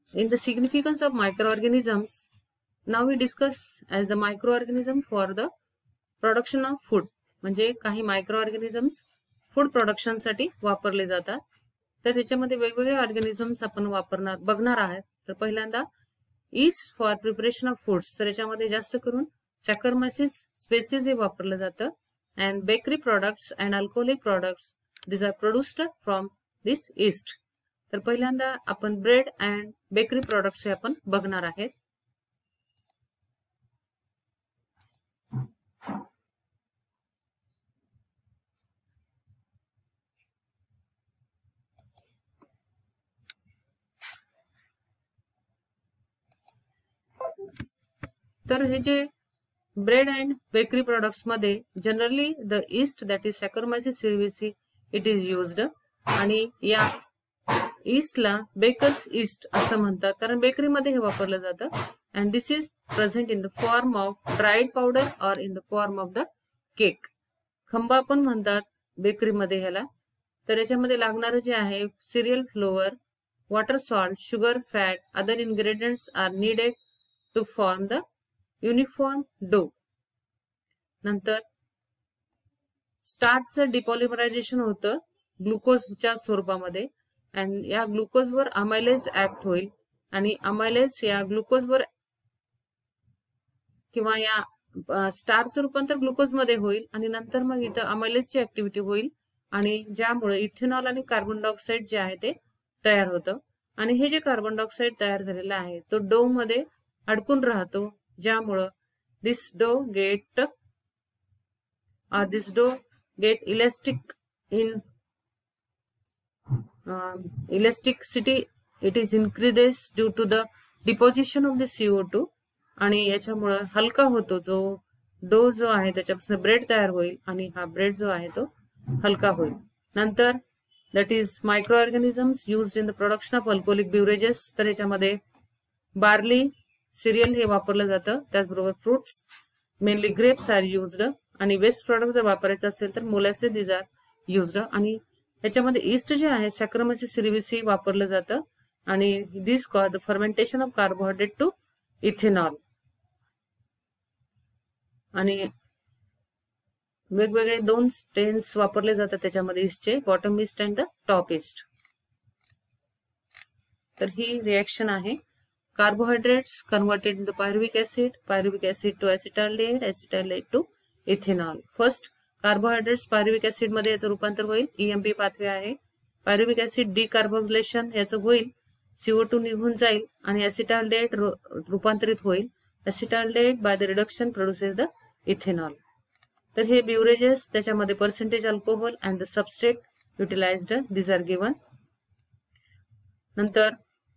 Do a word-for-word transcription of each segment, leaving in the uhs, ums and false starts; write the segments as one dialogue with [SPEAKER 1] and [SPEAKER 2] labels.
[SPEAKER 1] In the significance of microorganisms, now we discuss as the microorganism for the production of food. म्हणजे काही मायक्रोऑर्गॅनिझम्स food production साठी वापरले जातात. तर त्याच्यामध्ये वेगवेगळे ऑर्गॅनिझम्स आपण वापरणार बघणार आहात. तर पहिल्यांदा yeast for preparation of foods, तर याच्यामध्ये जास्त करून सॅकरमायसिस स्पेसीज हे वापरलं जातं. And bakery products and alcoholic products this are produced from this yeast. तर पहिल्यांदा आपण ब्रेड अँड बेकरी प्रोडक्ट्स हे आपण बघणार आहेत. तर हे जे ब्रेड अँड बेकरी प्रोडक्ट्स मध्ये generally the yeast that is Saccharomyces cerevisiae it is used. आणि या ईस्टला बेकर्स ईस्ट असं म्हणतात कारण बेकरीमध्ये हे वापरलं जातं. And this is present in the form of dried powder or in the form of the cake. खंबा पण म्हणतात बेकरीमध्ये ह्याला. तर याच्यामध्ये लागणारं जे आहे cereal flour, water, salt, sugar, fat, other ingredients are needed to form the uniform dough. नंतर स्टार्चचं डिपॉलिमरायझेशन होतं ग्लुकोजच्या स्वरूपामध्ये. अँड या ग्लुकोजवर अमायलेज ऍक्ट होईल आणि अमायलेज या ग्लुकोजवर किंवा या स्टारचं रूपांतर ग्लुकोजमध्ये होईल आणि नंतर मग इथं अमायलेजची ऍक्टिव्हिटी होईल आणि ज्यामुळे इथेनॉल आणि कार्बन डायऑक्साईड जे आहे ते तयार होतं. आणि हे जे कार्बन डायऑक्साईड तयार झालेलं आहे तो डो मध्ये अडकून राहतो, ज्यामुळं this dough get or this dough get elastic in uh, elasticity it is increases due to the deposition of the C O two. आणि याच्यामुळे हलका होतो जो डो जो आहे त्याच्यापासून ब्रेड तयार होईल आणि हा ब्रेड जो आहे तो हलका होईल. नंतर that is micro organisms used in the production of alcoholic beverages. तर याच्यामध्ये बार्ली, सिरियल हे वापरलं जातं. त्याचबरोबर fruits mainly grapes are used. आणि वेस्ट प्रोडक्ट जर वापरायचं असेल तर मोलॅसेस दिस आर युज्ड. आणि याच्यामध्ये ईस्ट जे आहे सॅक्रमायसिस सर्व्हिसी वापरलं जातं आणि this cause the fermentation of carbohydrate to ethanol. आणि वेगवेगळे दोन स्टेन्स वापरले जातात त्याच्यामध्ये ईस्टचे, bottom yeast and the top yeast. तर ही रिएक्शन आहे. Carbohydrates converted into pyruvic acid, pyruvic acid to acetaldehyde, acetaldehyde to ethanol. First carbohydrates pyruvic acid मध्ये याचं रूपांतर होईल, ईएमपी पाथवे आहे. पायरुविक ऍसिड डिकार्बोक्सिलेशन याचं होईल, सीओ टू निघून जाईल आणि ऍसिटाल्डेहाइड रूपांतरित होईल. Acetaldehyde by the reduction produces the ethanol. तर हे बिवरेजेस त्याच्यामध्ये percentage alcohol and the substrate utilized this are given. नंतर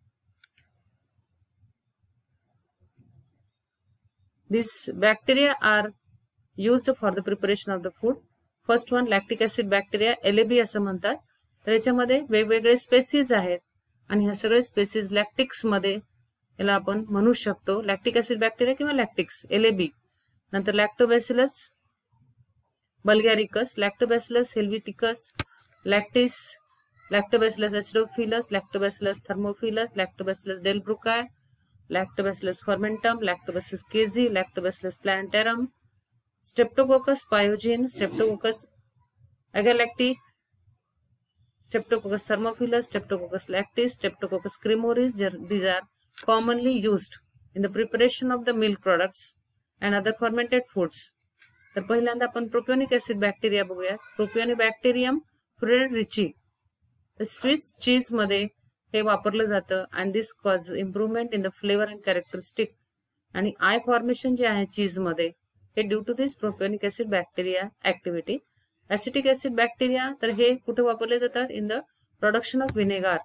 [SPEAKER 1] these bacteria are used for the preparation of the food. First one lactic acid bacteria, L A B असं म्हणतात. तर याच्यामध्ये वेगवेगळे species आहेत आणि ह्या सगळे स्पेसीज लॅक्टिक्स मध्ये याला आपण म्हणू शकतो. लॅक्टिक ऍसिड बॅक्टेरिया किंवा लॅक्टिक्स L A B. नंतर Lactobacillus bulgaricus, Lactobacillus helveticus, lactis, Lactobacillus acidophilus, Lactobacillus thermophilus, Lactobacillus delbrueckii, Lactobacillus fermentum, Lactobacillus casei, Lactobacillus plantarum, Streptococcus pyogenes, Streptococcus agalacti, Streptococcus thermophilus, Streptococcus lactis, Streptococcus cremoris. These are commonly used in the preparation of the milk products and other fermented foods. तर पहिल्यांदा आपण propionic acid bacteria बघूया. प्रोपियोनिबॅक्टेरियम फ्रेडरिची Swiss cheese मध्ये हे वापरलं जातं and this cause improvement in the flavour and characteristic. आणि eye formation जे आहे चीज मध्ये हे due to this propionic acid bacteria activity. Acetic acid bacteria तर हे कुठे वापरले जातात? In the production of vinegar.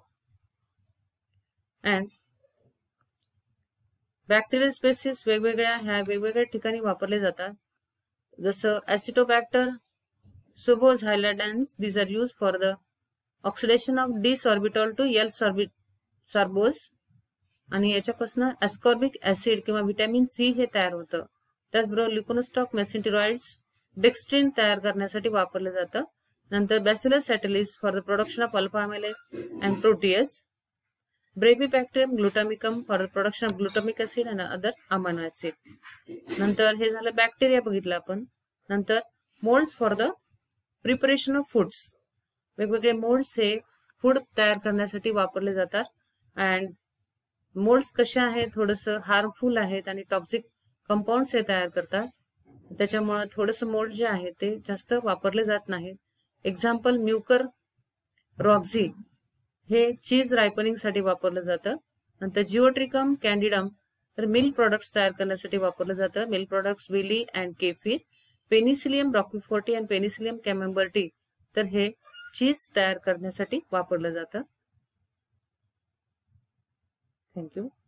[SPEAKER 1] And bacterial species वेगवेगळ्या ह्या वेगवेगळ्या ठिकाणी वापरले जातात. जसं Acetobacter suboxydans this are use for the oxidation of D sorbitol to L sorbose. आणि याच्यापासून एस्कॉर्बिक ऍसिड किंवा व्हिटॅमिन सी हे तयार होतं. त्याचबरोबर लिकोनोस्टॉक मेसेंटिरॉइड्स डेक्स्ट्रिन तयार करण्यासाठी वापरलं जातं. नंतर Bacillus subtilis for the production of alpha amylase and protease. Brevibacterium glutamicum for the production of glutamic acid and other amino acid. नंतर हे झालं बॅक्टेरिया बघितलं आपण. नंतर moulds for the preparation of foods. वेगवेगळे मोल्ड्स हे फूड तयार करण्यासाठी वापरले जातात. अँड मोल्ड्स कशा आहेत, थोडंसं हार्मफुल आहेत आणि टॉक्सिक कंपाऊंड्स हे तयार करतात. त्याच्यामुळे थोडंसं मोल्ड जे आहे ते जास्त वापरले जात नाहीत. एक्झाम्पल म्युकर रॉक्झी हे चीज रायपनिंग साठी वापरलं जातं. नंतर जिओट्रिकम कॅन्डिडम तर मिल्क प्रोडक्ट्स तयार करण्यासाठी वापरलं जातं. Milk products viili and kefir. Penicillium roqueforti and Penicillium camemberti तर हे चीज तयार करण्यासाठी वापरलं जातं. थँक्यू.